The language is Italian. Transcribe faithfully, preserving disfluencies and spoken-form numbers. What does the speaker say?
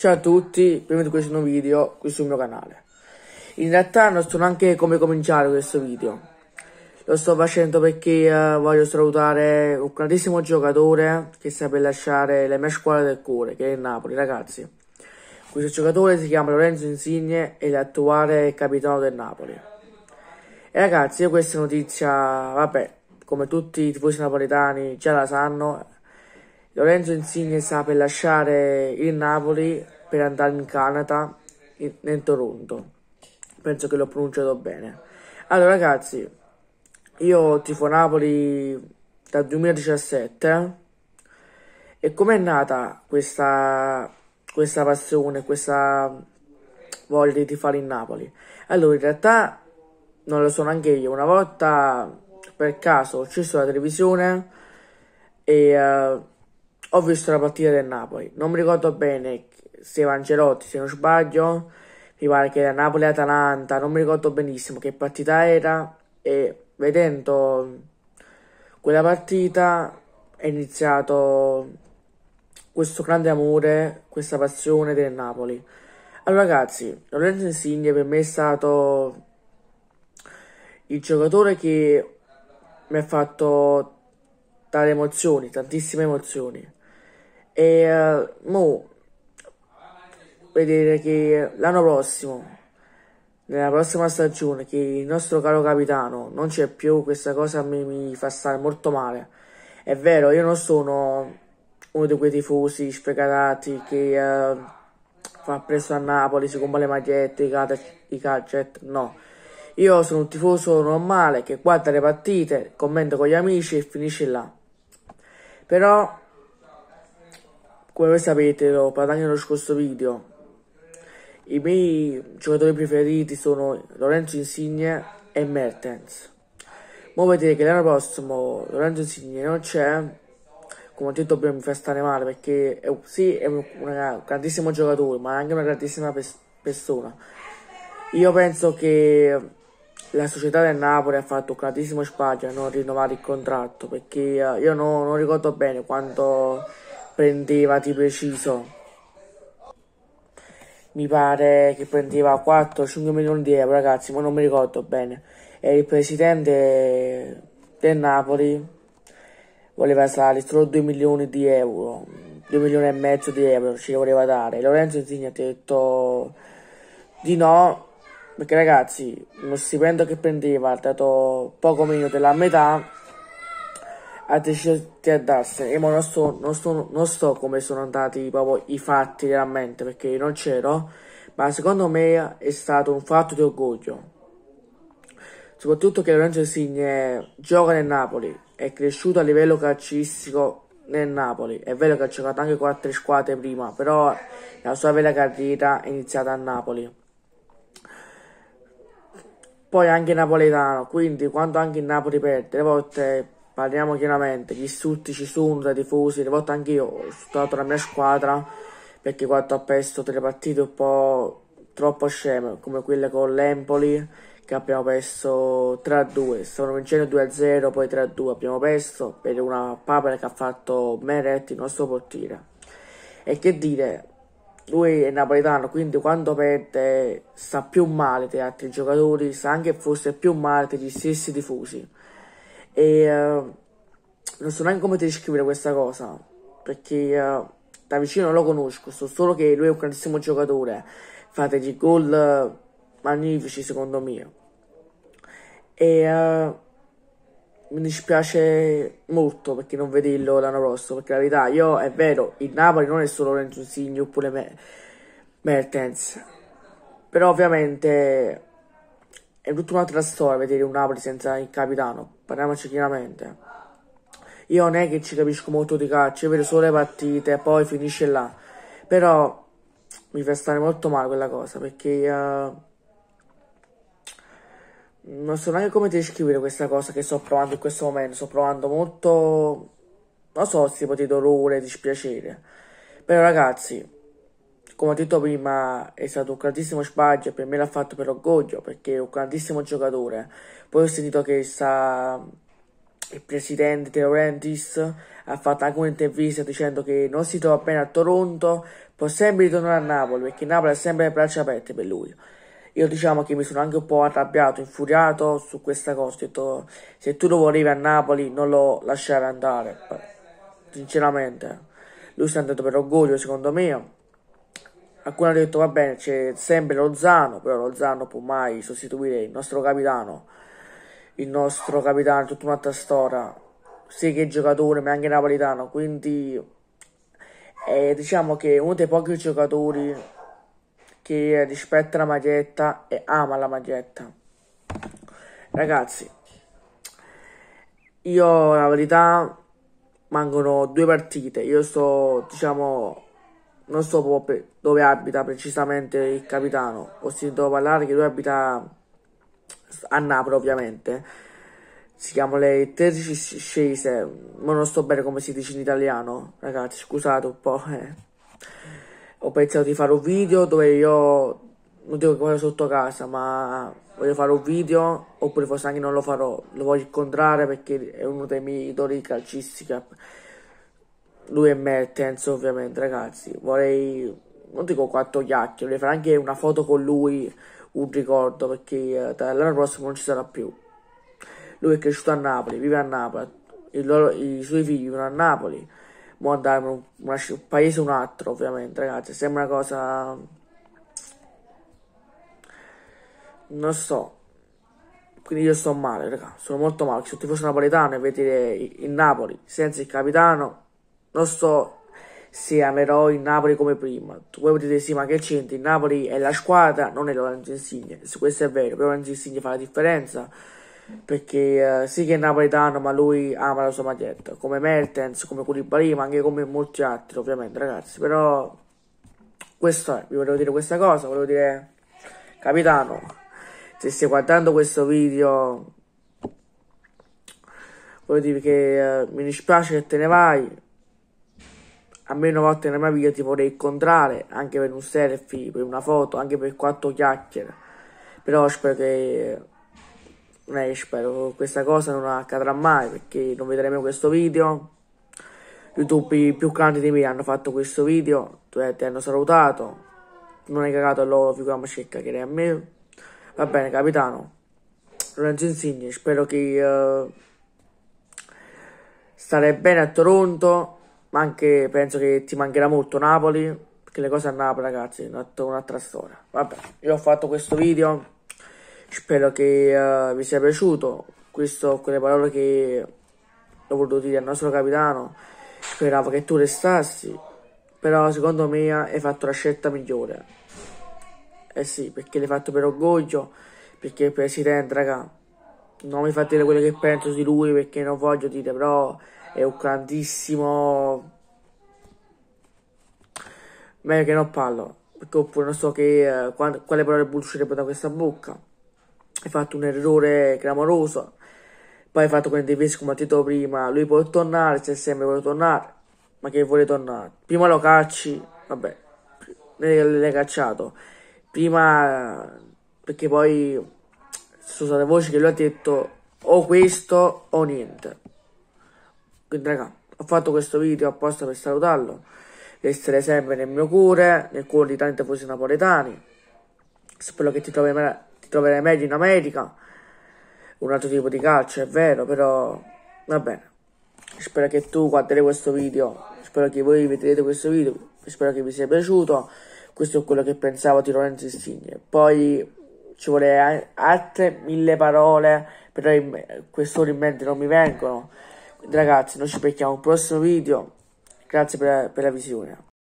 Ciao a tutti, benvenuti in questo nuovo video qui sul mio canale. In realtà non so neanche come cominciare questo video. Lo sto facendo perché uh, voglio salutare un grandissimo giocatore che sta per lasciare la mia squadra del cuore, che è il Napoli, ragazzi. Questo giocatore si chiama Lorenzo Insigne e è l'attuale capitano del Napoli. E ragazzi, io questa notizia, vabbè, come tutti i tifosi napoletani già la sanno, Lorenzo Insigne sta per lasciare il Napoli per andare in Canada, in, in Toronto. Penso che l'ho pronunciato bene. Allora ragazzi, io tifo Napoli dal duemiladiciassette. E com'è nata questa, questa passione, questa voglia di tifare in Napoli? Allora, in realtà non lo so neanche io. Una volta per caso ho acceso la televisione e uh, ho visto la partita del Napoli. Non mi ricordo bene se Ancelotti, se non sbaglio, mi pare che era Napoli-Atalanta, non mi ricordo benissimo che partita era, e vedendo quella partita è iniziato questo grande amore, questa passione del Napoli. Allora ragazzi, Lorenzo Insigne per me è stato il giocatore che mi ha fatto dare emozioni, tantissime emozioni. E uh, mo vedere che l'anno prossimo, nella prossima stagione, che il nostro caro capitano non c'è più, questa cosa a me mi fa stare molto male. È vero, io non sono uno di quei tifosi sfegatati che uh, fa presto a Napoli, si compra le magliette, i gadget, i gadget, no. Io sono un tifoso normale che guarda le partite, commenta con gli amici e finisce là. Però, come voi sapete, l'ho parlato anche nello scorso video, i miei giocatori preferiti sono Lorenzo Insigne e Mertens. Ora vedete che l'anno prossimo Lorenzo Insigne non c'è, come ho detto prima mi fa stare male perché è, sì, è un, un grandissimo giocatore, ma anche una grandissima pers persona. Io penso che la società del Napoli ha fatto un grandissimo sbaglio a non rinnovare il contratto, perché io no, non ricordo bene quanto prendeva di preciso. Mi pare che prendeva quattro cinque milioni di euro, ragazzi, ma non mi ricordo bene. E il presidente del Napoli voleva salire solo due milioni di euro, due milioni e mezzo di euro ci voleva dare. Lorenzo Insigne ha detto di no, perché ragazzi, uno stipendio che prendeva ha dato poco meno della metà, ha deciso di andarsene. E ma non sto, non, sto, non sto come sono andati proprio i fatti realmente, perché io non c'ero, ma secondo me è stato un fatto di orgoglio. Soprattutto che Lorenzo Insigne gioca nel Napoli, è cresciuto a livello calcistico nel Napoli. È vero che ha giocato anche con altre squadre prima, però la sua vera carriera è iniziata a Napoli. Poi anche napoletano, quindi quando anche il Napoli perde, le volte, parliamo chiaramente, gli insulti ci sono dai tifosi, le volte anche io ho insultato la mia squadra, perché quando ho perso delle partite un po' troppo sceme, come quelle con l'Empoli, che abbiamo perso tre a due, stavano vincendo due a zero, poi tre a due abbiamo perso, per una papera che ha fatto Meret, il nostro portiere. E che dire, lui è napoletano, quindi quando perde sta più male degli altri giocatori, sa anche forse più male degli stessi tifosi. E uh, non so neanche come descrivere questa cosa, perché uh, da vicino non lo conosco, so solo che lui è un grandissimo giocatore, fa degli gol magnifici secondo me. E uh, mi dispiace molto perché non vederlo l'anno prossimo, perché la verità, io è vero, il Napoli non è solo Lorenzo Insigne oppure Me Mertens, però ovviamente è tutta un'altra storia vedere un Napoli senza il capitano, parliamoci chiaramente. Io non è che ci capisco molto di calcio, io vedo solo le partite e poi finisce là, però mi fa stare molto male quella cosa, perché uh, non so neanche come descrivere questa cosa che sto provando in questo momento. Sto provando molto, non so, tipo di dolore, dispiacere. Però ragazzi, come ho detto prima, è stato un grandissimo sbaglio e per me l'ha fatto per orgoglio, perché è un grandissimo giocatore. Poi ho sentito che sta, il presidente De Laurentiis ha fatto anche un'intervista dicendo che non si trova bene a Toronto, può sempre ritornare a Napoli, perché Napoli ha sempre le braccia aperte per lui. Io diciamo che mi sono anche un po' arrabbiato, infuriato su questa cosa. Ho detto, se tu lo volevi a Napoli non lo lasciare andare. Sinceramente, lui sta andando per orgoglio, secondo me. Alcuni hanno detto, va bene, c'è sempre Lozano, però Lozano non può mai sostituire il nostro capitano. Il nostro capitano è tutta un'altra storia, sia che giocatore, ma anche napolitano. Quindi, eh, diciamo che è uno dei pochi giocatori che rispetta la maglietta e ama la maglietta. Ragazzi, io la verità mancano due partite. Io sto, diciamo, non so proprio dove abita precisamente il capitano. Ho sentito parlare che lui abita a Napoli, ovviamente. Si chiama le tredici Scese, ma non sto bene come si dice in italiano, ragazzi, scusate un po'. Eh. Ho pensato di fare un video dove io non dico che vado sotto casa, ma voglio fare un video, oppure forse anche non lo farò, lo voglio incontrare perché è uno dei miei idoli calcistici. Lui è Mertens, ovviamente, ragazzi. Vorrei, non dico quattro chiacchiere, vorrei fare anche una foto con lui, un ricordo, perché l'anno prossimo non ci sarà più. Lui è cresciuto a Napoli, vive a Napoli, i, loro, i suoi figli vivono a Napoli. Mo andare in un, un paese o un altro, ovviamente, ragazzi. Sembra una cosa, non so. Quindi io sto male, raga. Sono molto male. Se sono tifoso napoletano e vedere il Napoli senza il capitano, non so se amerò il Napoli come prima. Tu voi potete sì, ma che c'entra? Il Napoli è la squadra, non è Lorenzo Insigne. Se questo è vero, però Lorenzo Insigne fa la differenza. Perché uh, sì che è napoletano, ma lui ama la sua maglietta, come Mertens, come Koulibaly, ma anche come molti altri, ovviamente, ragazzi. Però questo è, vi volevo dire questa cosa, volevo dire, capitano, se stai guardando questo video, volevo dire che uh, mi dispiace che te ne vai. A me una volta nella mia vita ti vorrei incontrare, anche per un selfie, per una foto, anche per quattro chiacchiere. Però spero che... Eh, spero questa cosa non accadrà mai, perché non vedremo questo video. YouTube i più grandi di me hanno fatto questo video, ti hanno salutato, non hai cagato, allora figuriamoci che cagherei a me. Va bene, capitano Lorenzo Insigne, spero che uh, starei bene a Toronto, ma anche penso che ti mancherà molto Napoli, perché le cose a Napoli, ragazzi, è un'altra storia. Vabbè, io ho fatto questo video. Spero che uh, vi sia piaciuto. Questo con le parole che ho voluto dire al nostro capitano. Speravo che tu restassi, però secondo me hai fatto la scelta migliore. Eh sì, perché l'hai fatto per orgoglio, perché il presidente, raga, non mi fa dire quello che penso di lui, perché non voglio dire, però è un grandissimo... Meglio che non parlo, perché oppure non so che, uh, quando, quale parole bullshit da questa bocca. Hai fatto un errore clamoroso, poi hai fatto quelle difese come ho detto prima, lui può tornare, se sempre vuole tornare, ma che vuole tornare? Prima lo cacci, vabbè, l'hai cacciato, prima, perché poi sono state voci che lui ha detto o questo o niente. Quindi raga, ho fatto questo video apposta per salutarlo, resterei sempre nel mio cuore, nel cuore di tanti tifosi napoletani. Spero che ti trovi troverai meglio in America, un altro tipo di calcio, è vero, però va bene. Spero che tu guarderai questo video, spero che voi vedrete questo video, spero che vi sia piaciuto. Questo è quello che pensavo di Lorenzo Insigne. Poi ci vuole altre mille parole, però quest'ora in mente non mi vengono. Quindi ragazzi, noi ci becchiamo al prossimo video. Grazie per, per la visione.